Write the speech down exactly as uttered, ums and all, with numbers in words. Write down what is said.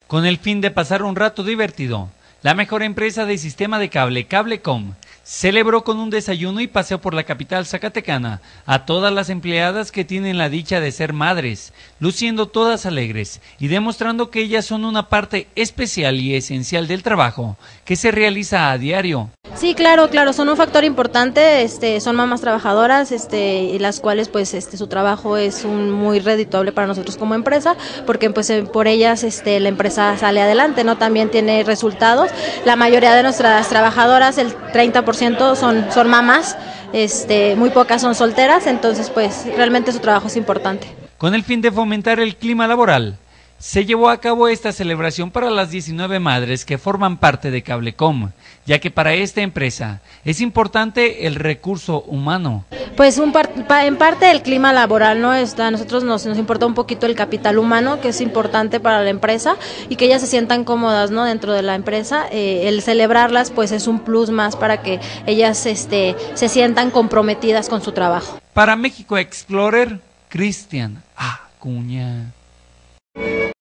Con el fin de pasar un rato divertido, la mejor empresa de sistema de cable, Cablecom, celebró con un desayuno y paseo por la capital zacatecana a todas las empleadas que tienen la dicha de ser madres, luciendo todas alegres y demostrando que ellas son una parte especial y esencial del trabajo que se realiza a diario. Sí, claro, claro, son un factor importante, este, son mamás trabajadoras, este, y las cuales pues este su trabajo es un muy redituable para nosotros como empresa, porque pues por ellas este la empresa sale adelante, ¿no? También tiene resultados. La mayoría de nuestras trabajadoras, el treinta por ciento son son mamás, este, muy pocas son solteras, entonces pues realmente su trabajo es importante. Con el fin de fomentar el clima laboral, se llevó a cabo esta celebración para las diecinueve madres que forman parte de Cablecom, ya que para esta empresa es importante el recurso humano. Pues un par, pa, en parte el clima laboral, ¿no? Está, a nosotros nos, nos importa un poquito el capital humano, que es importante para la empresa y que ellas se sientan cómodas, ¿no? Dentro de la empresa, eh, el celebrarlas pues es un plus más para que ellas este, se sientan comprometidas con su trabajo. Para México Explorer, Cristian Acuña.